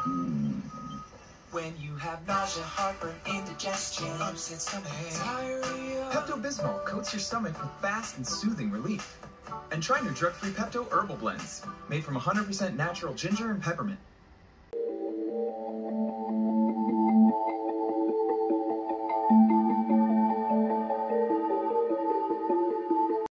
When you have nausea, heartburn, indigestion, upset stomach, diarrhea. Pepto-Bismol coats your stomach with fast and soothing relief. And try new drug-free Pepto Herbal Blends, made from 100% natural ginger and peppermint.